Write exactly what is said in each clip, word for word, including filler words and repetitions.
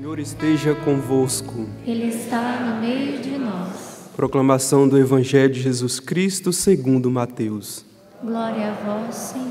Senhor esteja convosco. Ele está no meio de nós. Proclamação do Evangelho de Jesus Cristo segundo Mateus. Glória a vós, Senhor.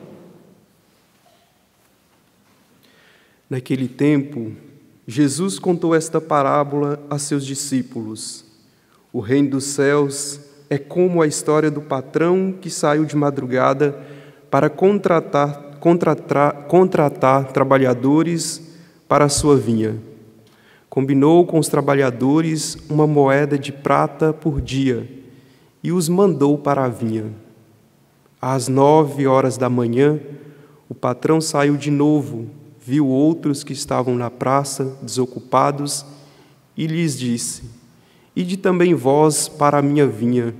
Naquele tempo, Jesus contou esta parábola a seus discípulos. O reino dos céus é como a história do patrão que saiu de madrugada para contratar, contratar, contratar trabalhadores para a sua vinha. Combinou com os trabalhadores uma moeda de prata por dia e os mandou para a vinha. Às nove horas da manhã, o patrão saiu de novo, viu outros que estavam na praça, desocupados, e lhes disse: Ide também vós para a minha vinha,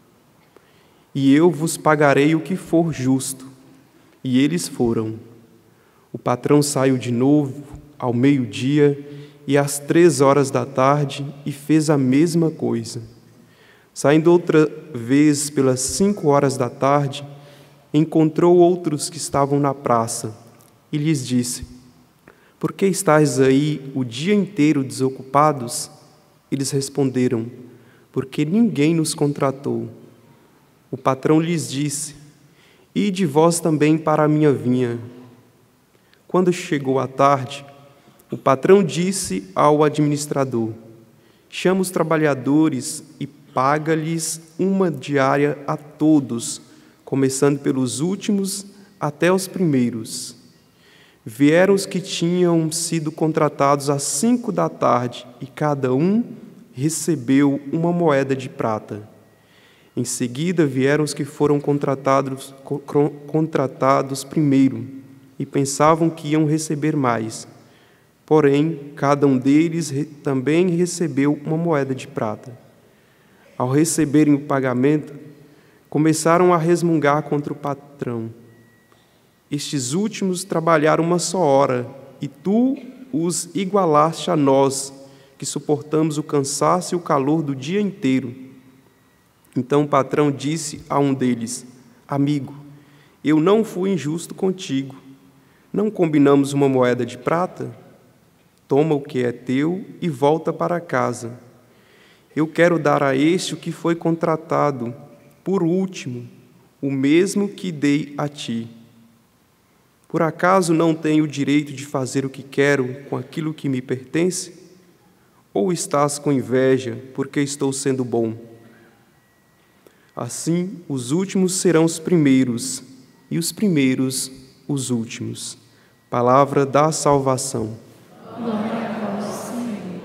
e eu vos pagarei o que for justo. E eles foram. O patrão saiu de novo ao meio-dia e às três horas da tarde e fez a mesma coisa. Saindo outra vez pelas cinco horas da tarde, encontrou outros que estavam na praça e lhes disse: Por que estáis aí o dia inteiro desocupados? Eles responderam: Porque ninguém nos contratou. O patrão lhes disse: Ide vós também para a minha vinha. Quando chegou a tarde, o patrão disse ao administrador: Chama os trabalhadores e paga-lhes uma diária a todos, começando pelos últimos até os primeiros. Vieram os que tinham sido contratados às cinco da tarde, e cada um recebeu uma moeda de prata. Em seguida vieram os que foram contratados, contratados primeiro, e pensavam que iam receber mais. Porém, cada um deles também recebeu uma moeda de prata. Ao receberem o pagamento, começaram a resmungar contra o patrão. Estes últimos trabalharam uma só hora, e tu os igualaste a nós, que suportamos o cansaço e o calor do dia inteiro. Então o patrão disse a um deles: Amigo, eu não fui injusto contigo. Não combinamos uma moeda de prata? Toma o que é teu e volta para casa. Eu quero dar a este o que foi contratado, por último, o mesmo que dei a ti. Por acaso não tenho o direito de fazer o que quero com aquilo que me pertence? Ou estás com inveja porque estou sendo bom? Assim, os últimos serão os primeiros, e os primeiros os últimos. Palavra da salvação. Glória a vós, Senhor.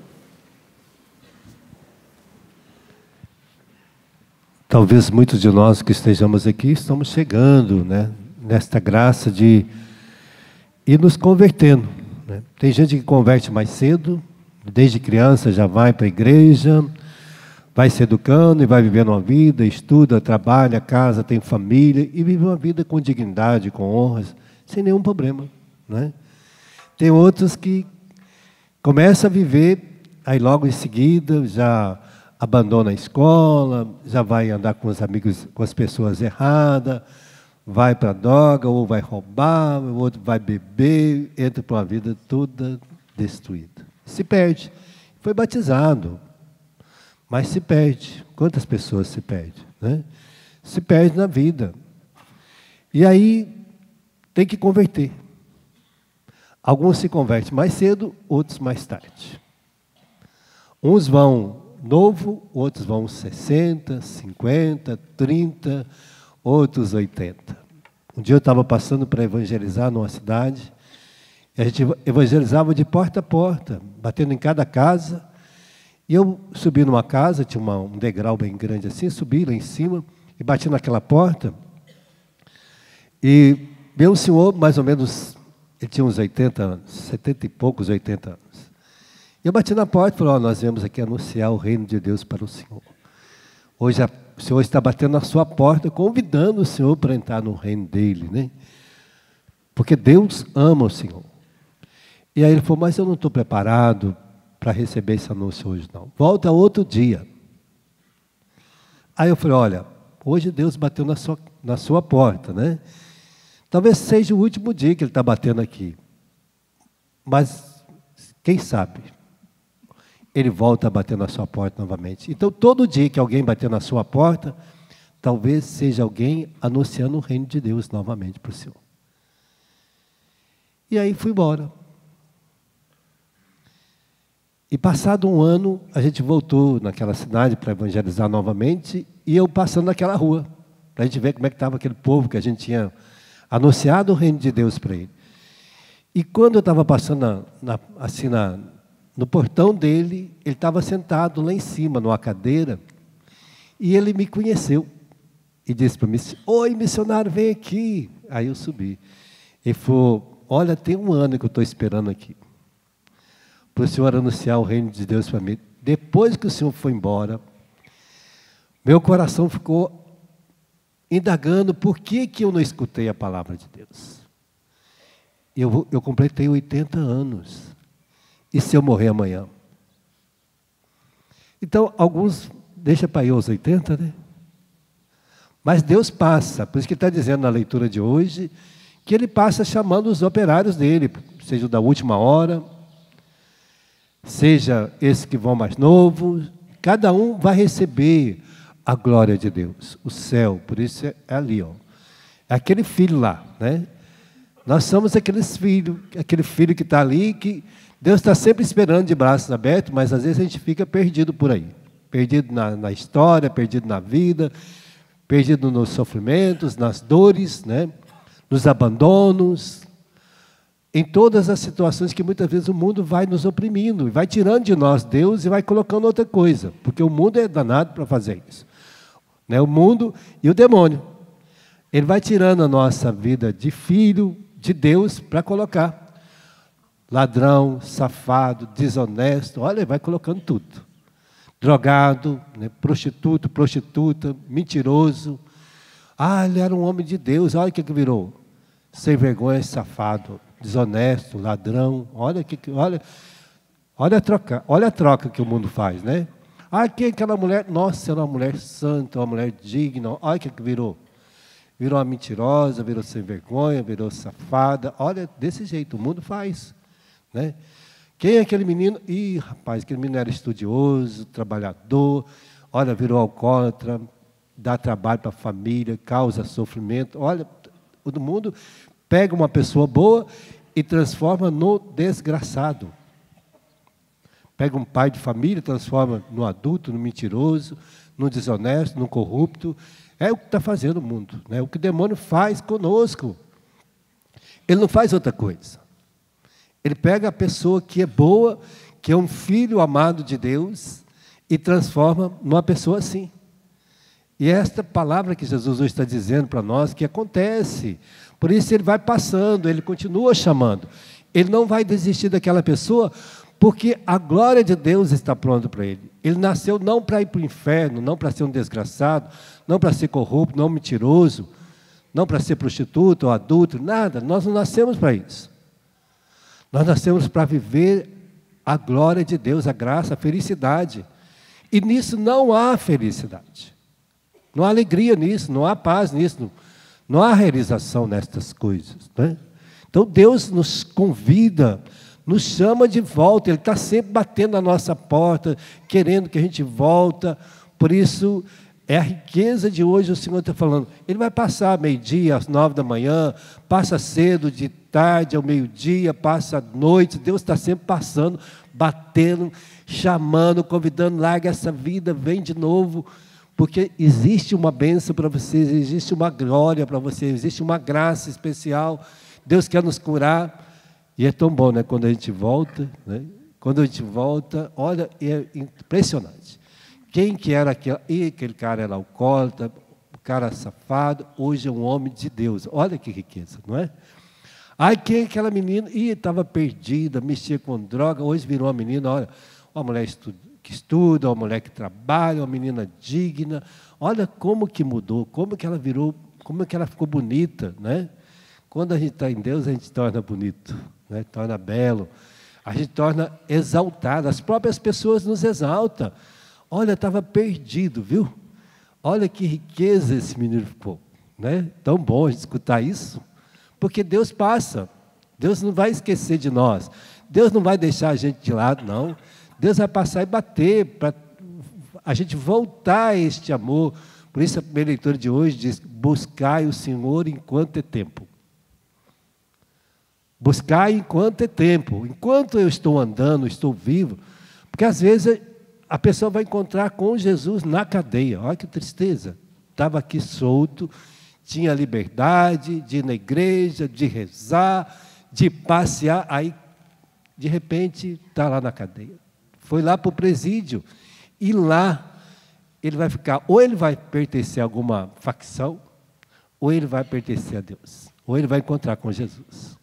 Talvez muitos de nós que estejamos aqui estamos chegando, né, nesta graça de ir nos convertendo, né? Tem gente que converte mais cedo, desde criança já vai para a igreja, vai se educando e vai vivendo uma vida, estuda, trabalha, casa, tem família e vive uma vida com dignidade, com honras, sem nenhum problema, né? Tem outros que começam a viver, aí logo em seguida já abandona a escola, já vai andar com os amigos, com as pessoas erradas, vai para a droga, ou vai roubar, o outro vai beber, entra para uma vida toda destruída. Se perde. Foi batizado, mas se perde. Quantas pessoas se perdem, né? Se perde na vida. E aí tem que converter. Alguns se convertem mais cedo, outros mais tarde. Uns vão novo, outros vão sessenta, cinquenta, trinta, outros oitenta. Um dia eu estava passando para evangelizar numa cidade, e a gente evangelizava de porta a porta, batendo em cada casa. E eu subi numa casa, tinha uma, um degrau bem grande assim, subi lá em cima e bati naquela porta. E veio um senhor, mais ou menos, ele tinha uns oitenta anos, setenta e poucos, oitenta anos. E eu bati na porta e falei: oh, nós viemos aqui anunciar o reino de Deus para o senhor. Hoje a, o senhor está batendo na sua porta, convidando o senhor para entrar no reino dele, né? Porque Deus ama o senhor. E aí ele falou: mas eu não estou preparado para receber esse anúncio hoje, não. Volta outro dia. Aí eu falei: olha, hoje Deus bateu na sua, na sua porta, né? Talvez seja o último dia que ele está batendo aqui. Mas quem sabe, ele volta a bater na sua porta novamente. Então, todo dia que alguém bater na sua porta, talvez seja alguém anunciando o reino de Deus novamente para o Senhor. E aí fui embora. E passado um ano, a gente voltou naquela cidade para evangelizar novamente, e eu passando naquela rua, para a gente ver como é que estava aquele povo que a gente tinha anunciado o reino de Deus para ele. E quando eu estava passando na, na, assim na, no portão dele, ele estava sentado lá em cima, numa cadeira, e ele me conheceu. E disse para mim, oi, missionário, vem aqui. Aí eu subi. Ele falou, olha, tem um ano que eu estou esperando aqui, para o Senhor anunciar o reino de Deus para mim. Depois que o Senhor foi embora, meu coração ficou indagando por que, que eu não escutei a palavra de Deus. Eu, eu completei oitenta anos. E se eu morrer amanhã? Então, alguns deixam para ir aos oitenta, né? Mas Deus passa, por isso que está dizendo na leitura de hoje, que Ele passa chamando os operários dEle, seja da última hora, seja esses que vão mais novos, cada um vai receber a glória de Deus, o céu, por isso é ali, ó. É aquele filho lá, né? Nós somos aqueles filhos, aquele filho que está ali, que Deus está sempre esperando de braços abertos, mas às vezes a gente fica perdido por aí, perdido na, na história, perdido na vida, perdido nos sofrimentos, nas dores, né? Nos abandonos, em todas as situações que muitas vezes o mundo vai nos oprimindo, vai tirando de nós Deus e vai colocando outra coisa, porque o mundo é danado para fazer isso, né? O mundo e o demônio, ele vai tirando a nossa vida de filho de Deus para colocar ladrão, safado, desonesto, olha, ele vai colocando tudo. Drogado, né? Prostituto, prostituta, mentiroso. Ah, ele era um homem de Deus, olha o que que virou. Sem vergonha, safado, desonesto, ladrão. Olha que, olha, olha a troca, olha a troca que o mundo faz, né? Ah, quem é aquela mulher? Nossa, era uma mulher santa, uma mulher digna. Olha o que que virou. Virou uma mentirosa, virou sem vergonha, virou safada. Olha, desse jeito o mundo faz, né? Quem é aquele menino? Ih, rapaz, aquele menino era estudioso, trabalhador, olha, virou alcoólatra, dá trabalho para a família, causa sofrimento. Olha, o mundo pega uma pessoa boa e transforma no desgraçado. Pega um pai de família, transforma no adulto, no mentiroso, no desonesto, no corrupto. É o que está fazendo o mundo, né? O que o demônio faz conosco. Ele não faz outra coisa. Ele pega a pessoa que é boa, que é um filho amado de Deus, e transforma numa pessoa assim. E é esta palavra que Jesus hoje está dizendo para nós, que acontece. Por isso ele vai passando, ele continua chamando. Ele não vai desistir daquela pessoa, porque a glória de Deus está pronta para ele. Ele nasceu não para ir para o inferno, não para ser um desgraçado, não para ser corrupto, não mentiroso, não para ser prostituta ou adulto, nada. Nós não nascemos para isso. Nós nascemos para viver a glória de Deus, a graça, a felicidade. E nisso não há felicidade. Não há alegria nisso, não há paz nisso, não, não há realização nestas coisas, né? Então Deus nos convida, nos chama de volta, Ele está sempre batendo na nossa porta, querendo que a gente volta. Por isso, é a riqueza de hoje, o Senhor está falando. Ele vai passar meio-dia, às nove da manhã, passa cedo, de tarde, ao meio-dia, passa à noite. Deus está sempre passando, batendo, chamando, convidando, larga essa vida, vem de novo. Porque existe uma bênção para vocês, existe uma glória para vocês, existe uma graça especial. Deus quer nos curar. E é tão bom, né? Quando a gente volta, né? Quando a gente volta, olha, é impressionante. Quem que era aquele? E aquele cara era alcoólatra, o cara safado, hoje é um homem de Deus. Olha que riqueza, não é? Ai, quem é aquela menina? Ih, estava perdida, mexia com droga, hoje virou uma menina, olha, uma mulher estuda, que estuda, uma mulher que trabalha, uma menina digna. Olha como que mudou, como que ela virou, como que ela ficou bonita, né? Quando a gente está em Deus, a gente torna bonito, né? Torna belo, a gente torna exaltado, as próprias pessoas nos exaltam. Olha, estava perdido, viu? Olha que riqueza esse menino ficou, né? Tão bom a gente escutar isso, porque Deus passa, Deus não vai esquecer de nós. Deus não vai deixar a gente de lado, não. Deus vai passar e bater para a gente voltar a este amor. Por isso a primeira leitura de hoje diz: buscai o Senhor enquanto é tempo. Buscai enquanto é tempo. Enquanto eu estou andando, estou vivo. Porque às vezes a pessoa vai encontrar com Jesus na cadeia. Olha que tristeza. Estava aqui solto, tinha liberdade de ir na igreja, de rezar, de passear. Aí, de repente, está lá na cadeia. Foi lá para o presídio. E lá, ele vai ficar, ou ele vai pertencer a alguma facção, ou ele vai pertencer a Deus. Ou ele vai encontrar com Jesus.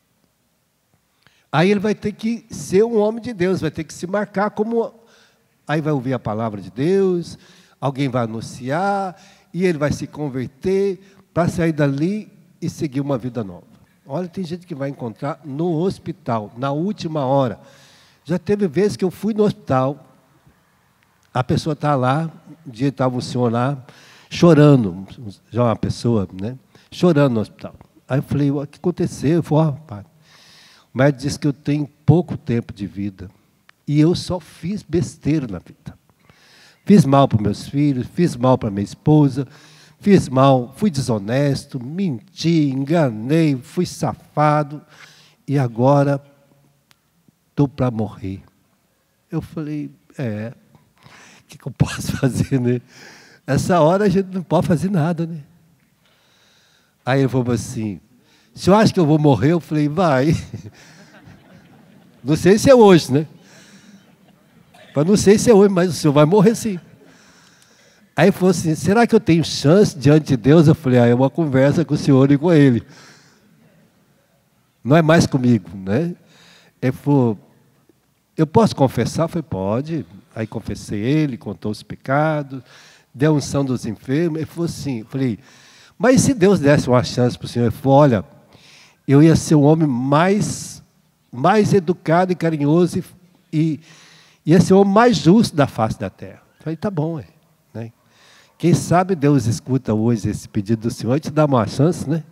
Aí ele vai ter que ser um homem de Deus, vai ter que se marcar como... Aí vai ouvir a palavra de Deus, alguém vai anunciar, e ele vai se converter para sair dali e seguir uma vida nova. Olha, tem gente que vai encontrar no hospital, na última hora. Já teve vezes que eu fui no hospital, a pessoa está lá, um dia estava um senhor lá, chorando, já uma pessoa, né? Chorando no hospital. Aí eu falei: o que aconteceu? Eu falei: ó, pai, o médico disse que eu tenho pouco tempo de vida. E eu só fiz besteira na vida. Fiz mal para meus filhos, fiz mal para minha esposa, fiz mal, fui desonesto, menti, enganei, fui safado, e agora estou para morrer. Eu falei: é, o que, que eu posso fazer, né? Essa hora a gente não pode fazer nada, né? Aí ele falou assim: o senhor acha que eu vou morrer? Eu falei: vai. Não sei se é hoje, né? Mas não sei se é hoje, mas o senhor vai morrer sim. Aí ele falou assim: será que eu tenho chance diante de Deus? Eu falei: ah, é uma conversa com o senhor e com ele. Não é mais comigo, né? Ele falou: eu posso confessar? Eu falei: pode. Aí confessei ele, contou os pecados, deu a unção dos enfermos. Ele falou assim, eu falei: mas se Deus desse uma chance para o senhor? Ele falou: olha, eu ia ser o homem mais, mais educado e carinhoso e, e ia ser o homem mais justo da face da terra. Eu falei: tá bom, é, né? Quem sabe Deus escuta hoje esse pedido do senhor e te dá uma chance, né?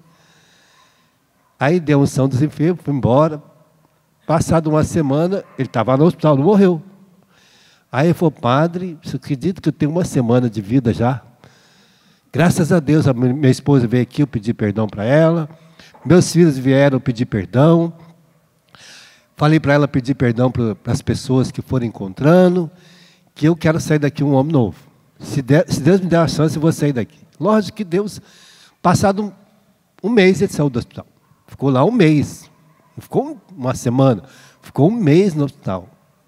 Aí deu a unção dos enfermos, foi embora. Passado uma semana, ele estava no hospital, não morreu. Aí ele falou: padre, você acredita que eu tenho uma semana de vida já? Graças a Deus, a minha esposa veio aqui, eu pedi perdão para ela. Meus filhos vieram pedir perdão. Falei para ela pedir perdão para as pessoas que foram encontrando, que eu quero sair daqui um homem novo. Se, der, se Deus me der a chance, eu vou sair daqui. Lógico que Deus, passado um, um mês, ele saiu do hospital. Ficou lá um mês. Não ficou uma semana, ficou um mês no hospital.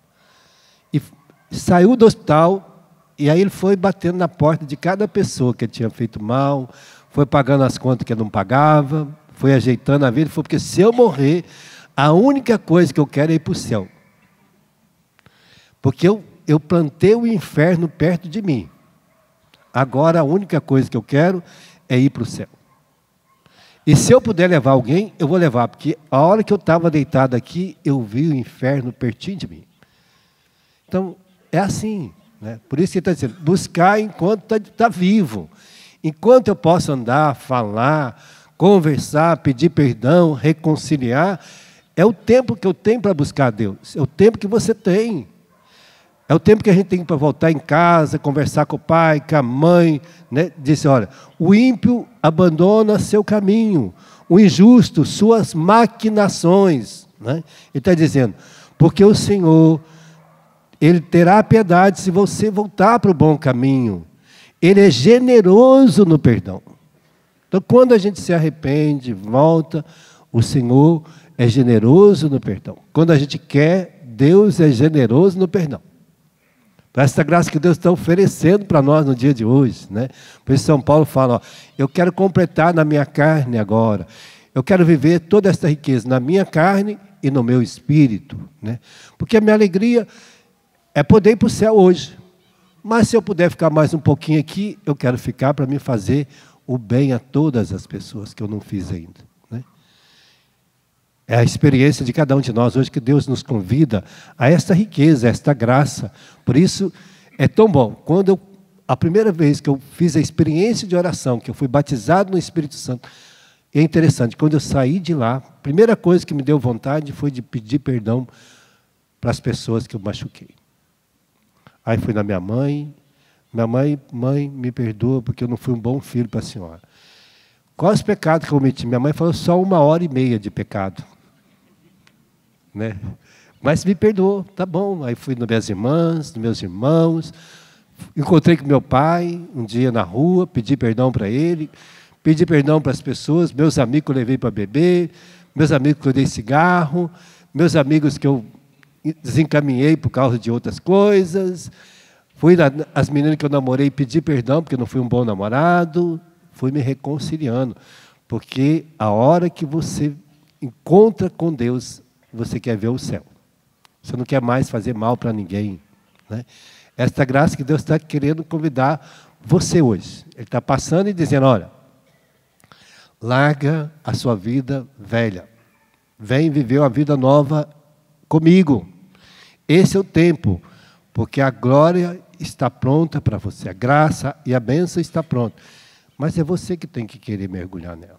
E saiu do hospital, e aí ele foi batendo na porta de cada pessoa que tinha feito mal, foi pagando as contas que ele não pagava, foi ajeitando a vida. Ele falou: porque se eu morrer, a única coisa que eu quero é ir para o céu. Porque eu, eu plantei o inferno perto de mim. Agora a única coisa que eu quero é ir para o céu. E se eu puder levar alguém, eu vou levar, porque a hora que eu estava deitado aqui, eu vi o inferno pertinho de mim. Então, é assim, né? Por isso que ele está dizendo: buscar enquanto está tá vivo. Enquanto eu posso andar, falar, conversar, pedir perdão, reconciliar, é o tempo que eu tenho para buscar a Deus. É o tempo que você tem. É o tempo que a gente tem para voltar em casa, conversar com o pai, com a mãe, né? Disse: olha, o ímpio abandona seu caminho, o injusto suas maquinações, né? Ele está dizendo: porque o Senhor, Ele terá piedade se você voltar para o bom caminho. Ele é generoso no perdão. Então, quando a gente se arrepende, volta, o Senhor é generoso no perdão. Quando a gente quer, Deus é generoso no perdão. Essa graça que Deus está oferecendo para nós no dia de hoje, né? Por isso São Paulo fala: ó, eu quero completar na minha carne agora. Eu quero viver toda essa riqueza na minha carne e no meu espírito, né? Porque a minha alegria é poder ir para o céu hoje. Mas se eu puder ficar mais um pouquinho aqui, eu quero ficar para me fazer o bem a todas as pessoas que eu não fiz ainda, né? É a experiência de cada um de nós hoje que Deus nos convida a esta riqueza, a esta graça. Por isso, é tão bom. Quando eu, a primeira vez que eu fiz a experiência de oração, que eu fui batizado no Espírito Santo, E é interessante, quando eu saí de lá, a primeira coisa que me deu vontade foi de pedir perdão para as pessoas que eu machuquei. Aí fui na minha mãe, minha mãe, mãe, me perdoa porque eu não fui um bom filho para a senhora. Quais os pecados que eu cometi? Minha mãe falou só uma hora e meia de pecado. Né? Mas me perdoou, tá bom. Aí fui nas minhas irmãs, nos meus irmãos, encontrei com meu pai um dia na rua, pedi perdão para ele, pedi perdão para as pessoas, meus amigos que eu levei para beber, meus amigos que eu dei cigarro, meus amigos que eu desencaminhei por causa de outras coisas. Fui as meninas que eu namorei pedir perdão porque eu não fui um bom namorado. Fui me reconciliando. Porque a hora que você encontra com Deus, você quer ver o céu. Você não quer mais fazer mal para ninguém. Né? Esta graça que Deus está querendo convidar você hoje. Ele está passando e dizendo, olha, larga a sua vida velha. Vem viver uma vida nova comigo. Esse é o tempo, porque a glória está pronta para você. A graça e a bênção está pronta. Mas é você que tem que querer mergulhar nela.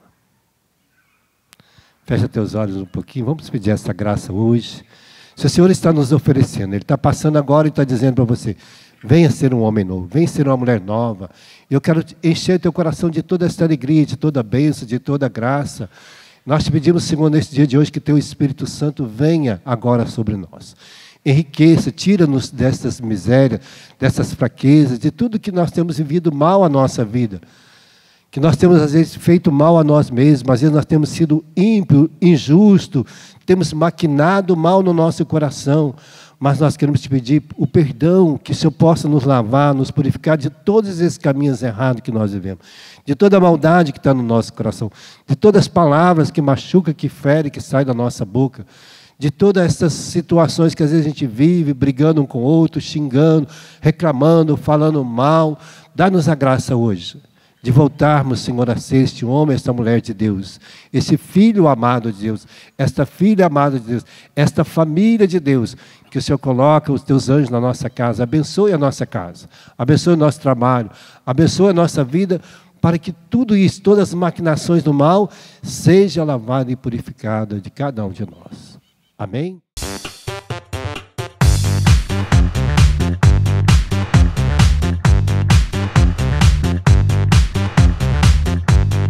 Fecha teus olhos um pouquinho. Vamos pedir essa graça hoje. Se o Senhor está nos oferecendo, Ele está passando agora e está dizendo para você, venha ser um homem novo, venha ser uma mulher nova. Eu quero encher teu coração de toda esta alegria, de toda a bênção, de toda a graça. Nós te pedimos, Senhor, nesse dia de hoje, que teu Espírito Santo venha agora sobre nós. Enriqueça, tira-nos dessas misérias, dessas fraquezas, de tudo que nós temos vivido mal à nossa vida. Que nós temos, às vezes, feito mal a nós mesmos, às vezes nós temos sido ímpio, injusto, temos maquinado mal no nosso coração, mas nós queremos te pedir o perdão, que o Senhor possa nos lavar, nos purificar de todos esses caminhos errados que nós vivemos, de toda a maldade que está no nosso coração, de todas as palavras que machucam, que ferem, que saem da nossa boca, de todas essas situações que às vezes a gente vive, brigando um com o outro, xingando, reclamando, falando mal. Dá-nos a graça hoje de voltarmos, Senhor, a ser este homem, esta mulher de Deus, esse filho amado de Deus, esta filha amada de Deus, esta família de Deus, que o Senhor coloca os teus anjos na nossa casa, abençoe a nossa casa, abençoe o nosso trabalho, abençoe a nossa vida, para que tudo isso, todas as maquinações do mal, seja lavada e purificada de cada um de nós. Amém?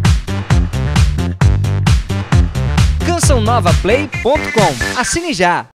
canção nova play ponto com. Assine já!